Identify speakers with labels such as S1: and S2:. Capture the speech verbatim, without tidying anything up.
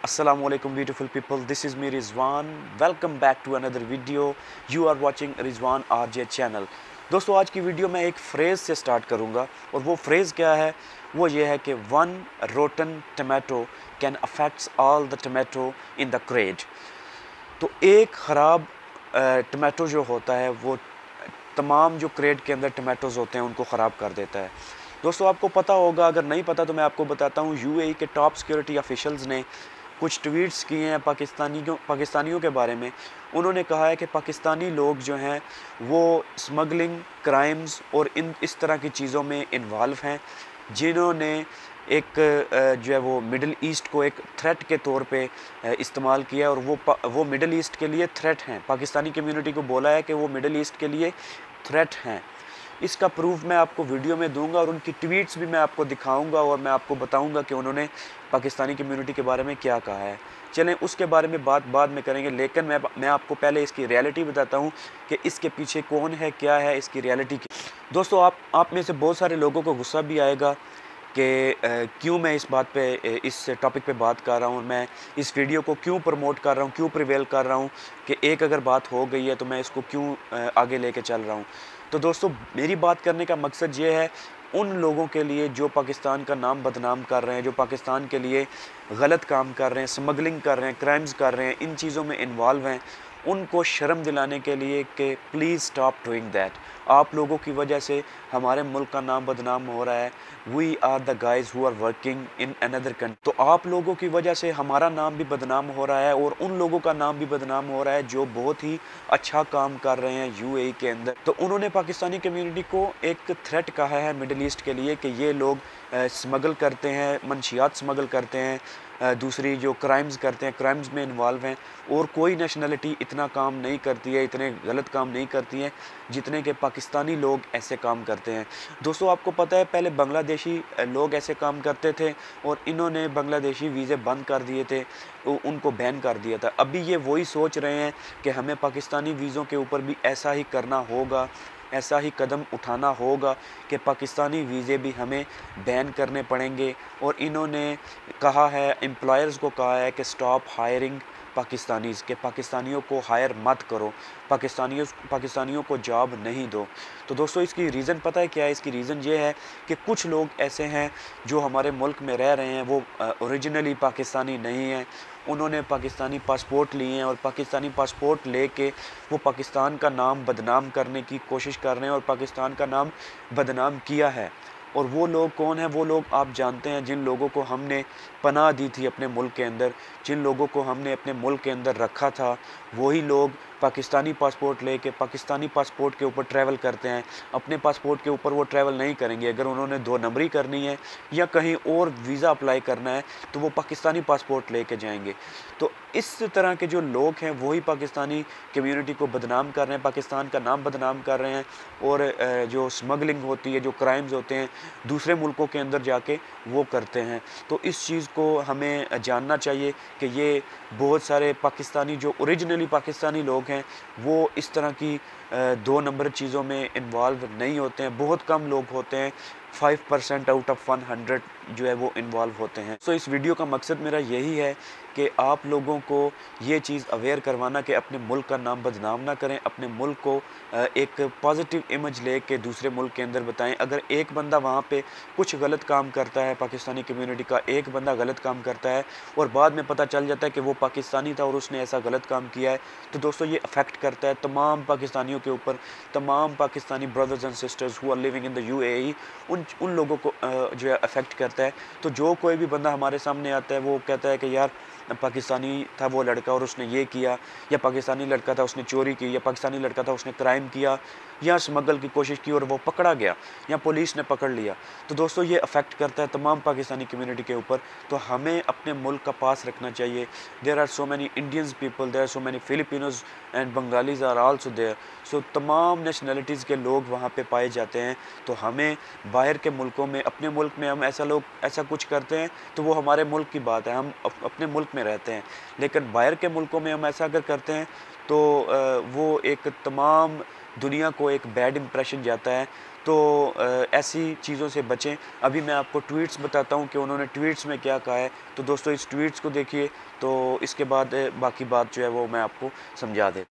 S1: Assalamu alaikum beautiful people, this is me Rizwan. Welcome back to another video. You are watching Rizwan R J channel. दोस्तों आज की video मैं एक phrase से start करूंगा और वो फ्रेज़ क्या है, वो ये है कि one rotten tomato can affects all the tomato in the crate. तो एक ख़राब टमाटो जो होता है वो तमाम जो क्रेट के अंदर टमाटोज़ होते हैं उनको ख़राब कर देता है। दोस्तों आपको पता होगा, अगर नहीं पता तो मैं आपको बताता हूँ, यूएई के टॉप सिक्योरिटी ऑफिशियल्स ने कुछ ट्वीट्स किए हैं पाकिस्तानियों पाकिस्तानियों के बारे में। उन्होंने कहा है कि पाकिस्तानी लोग जो हैं वो स्मगलिंग, क्राइम्स और इन इस तरह की चीज़ों में इन्वॉल्व हैं, जिन्होंने एक जो है वो मिडल ईस्ट को एक थ्रेट के तौर पे इस्तेमाल किया और वो वो मिडल ईस्ट के लिए थ्रेट हैं। पाकिस्तानी कम्युनिटी को बोला है कि वो मिडल ईस्ट के लिए थ्रेट हैं। इसका प्रूफ मैं आपको वीडियो में दूंगा और उनकी ट्वीट्स भी मैं आपको दिखाऊंगा और मैं आपको बताऊंगा कि उन्होंने पाकिस्तानी कम्युनिटी के बारे में क्या कहा है। चलें उसके बारे में बात बाद में करेंगे, लेकिन मैं मैं आपको पहले इसकी रियलिटी बताता हूं कि इसके पीछे कौन है, क्या है इसकी रियलिटी की। दोस्तों आप आप में से बहुत सारे लोगों को गुस्सा भी आएगा कि क्यों मैं इस बात पे इस टॉपिक पे बात कर रहा हूँ, मैं इस वीडियो को क्यों प्रमोट कर रहा हूँ, क्यों प्रिवेल कर रहा हूँ कि एक अगर बात हो गई है तो मैं इसको क्यों आगे लेके चल रहा हूँ। तो दोस्तों मेरी बात करने का मकसद ये है उन लोगों के लिए जो पाकिस्तान का नाम बदनाम कर रहे हैं, जो पाकिस्तान के लिए गलत काम कर रहे हैं, स्मगलिंग कर रहे हैं, क्राइम्स कर रहे हैं, इन चीज़ों में इन्वॉल्व हैं, उनको शर्म दिलाने के लिए कि प्लीज़ स्टॉप डूइंग दैट। आप लोगों की वजह से हमारे मुल्क का नाम बदनाम हो रहा है। We are the guys who are working in another country. तो आप लोगों की वजह से हमारा नाम भी बदनाम हो रहा है और उन लोगों का नाम भी बदनाम हो रहा है जो बहुत ही अच्छा काम कर रहे हैं यूएई के अंदर। तो उन्होंने पाकिस्तानी कम्युनिटी को एक थ्रेट कहा है मिडिल ईस्ट के लिए कि ये लोग स्मगल करते हैं, मंशियात स्मगल करते हैं, दूसरी जो क्राइम्स करते हैं, क्राइम्स में इन्वॉल्व हैं, और कोई नेशनलिटी इतना काम नहीं करती है, इतने गलत काम नहीं करती है जितने कि पाकिस्तानी लोग ऐसे काम करते हैं। दोस्तों आपको पता है पहले बांग्लादेशी लोग ऐसे काम करते थे और इन्होंने बांग्लादेशी वीज़े बंद कर दिए थे, उनको बैन कर दिया था। अभी ये वही सोच रहे हैं कि हमें पाकिस्तानी वीज़ों के ऊपर भी ऐसा ही करना होगा, ऐसा ही कदम उठाना होगा कि पाकिस्तानी वीज़े भी हमें बैन करने पड़ेंगे। और इन्होंने कहा है, एम्प्लॉयर्स को कहा है कि स्टॉप हायरिंग पाकिस्तानीज़, के पाकिस्तानियों को हायर मत करो, पाकिस्तानियों पाकिस्तानियों को जॉब नहीं दो। तो दोस्तों इसकी रीज़न पता है क्या है? इसकी रीज़न ये है कि कुछ लोग ऐसे हैं जो हमारे मुल्क में रह रहे हैं, वो ओरिजिनली पाकिस्तानी नहीं हैं, उन्होंने पाकिस्तानी पासपोर्ट लिए हैं और पाकिस्तानी पासपोर्ट लेके वो पाकिस्तान का नाम बदनाम करने की कोशिश कर रहे हैं और पाकिस्तान का नाम बदनाम किया है। और वो लोग कौन हैं? वो लोग आप जानते हैं, जिन लोगों को हमने पनाह दी थी अपने मुल्क के अंदर, जिन लोगों को हमने अपने मुल्क के अंदर रखा था, वही लोग पाकिस्तानी पासपोर्ट लेके पाकिस्तानी पासपोर्ट के ऊपर ट्रैवल करते हैं। अपने पासपोर्ट के ऊपर वो ट्रैवल नहीं करेंगे। अगर उन्होंने दो नंबरी करनी है या कहीं और वीज़ा अप्लाई करना है तो वो पाकिस्तानी पासपोर्ट लेके जाएंगे। तो इस तरह के जो लोग हैं वही पाकिस्तानी कम्युनिटी को बदनाम कर रहे हैं, पाकिस्तान का नाम बदनाम कर रहे हैं, और जो स्मगलिंग होती है, जो क्राइम्स होते हैं दूसरे मुल्कों के अंदर जाके वो करते हैं। तो इस चीज़ को हमें जानना चाहिए कि ये बहुत सारे पाकिस्तानी जो ओरिजिनली पाकिस्तानी लोग हैं वो इस तरह की दो नंबर चीज़ों में इन्वॉल्व नहीं होते हैं। बहुत कम लोग होते हैं, five percent out of one hundred जो है वो इन्वॉल्व होते हैं। सो so, इस वीडियो का मकसद मेरा यही है कि आप लोगों को ये चीज़ अवेयर करवाना कि अपने मुल्क का नाम बदनाम ना करें, अपने मुल्क को एक पॉजिटिव इमेज लेके दूसरे मुल्क के अंदर बताएं। अगर एक बंदा वहाँ पे कुछ गलत काम करता है, पाकिस्तानी कम्युनिटी का एक बंदा गलत काम करता है और बाद में पता चल जाता है कि वो पाकिस्तानी था और उसने ऐसा गलत काम किया है, तो दोस्तों ये अफेक्ट करता है तमाम पाकिस्तानियों के ऊपर, तमाम Pakistani brothers and sisters who are living in the UAE, उन उन लोगों को जो है अफेक्ट करता है। तो जो कोई भी बंदा हमारे सामने आता है वो कहता है कि यार पाकिस्तानी था वो लड़का और उसने ये किया, या पाकिस्तानी लड़का था उसने चोरी की, या पाकिस्तानी लड़का था उसने क्राइम किया या स्मगल की कोशिश की और वो पकड़ा गया या पुलिस ने पकड़ लिया, तो दोस्तों ये अफेक्ट करता है तमाम पाकिस्तानी कम्युनिटी के ऊपर। तो हमें अपने मुल्क का पास रखना चाहिए। There are so many Indians people, there are so many Filipinos and Bengalis are also there. So तमाम नेशनलिटीज़ के लोग वहाँ पे पाए जाते हैं। तो हमें बाहर के मुल्कों में, अपने मुल्क में हम ऐसा लोग ऐसा कुछ करते हैं तो वो हमारे मुल्क की बात है, हम अपने मुल्क में रहते हैं, लेकिन बाहर के मुल्कों में हम ऐसा अगर करते हैं तो वो एक तमाम दुनिया को एक बैड इंप्रेशन जाता है। तो ऐसी चीज़ों से बचें। अभी मैं आपको ट्वीट्स बताता हूँ कि उन्होंने ट्वीट्स में क्या कहा है। तो दोस्तों इस ट्वीट्स को देखिए, तो इसके बाद बाकी बात जो है वो मैं आपको समझा दे।